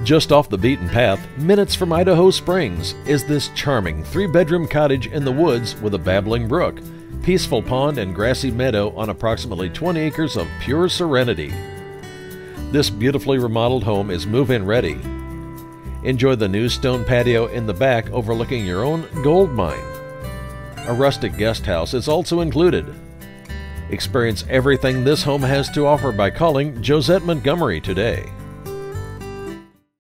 Just off the beaten path, minutes from Idaho Springs, is this charming 3-bedroom cottage in the woods with a babbling brook, peaceful pond, and grassy meadow on approximately 20 acres of pure serenity. This beautifully remodeled home is move-in ready. Enjoy the new stone patio in the back overlooking your own gold mine. A rustic guest house is also included. Experience everything this home has to offer by calling Josette Montgomery today.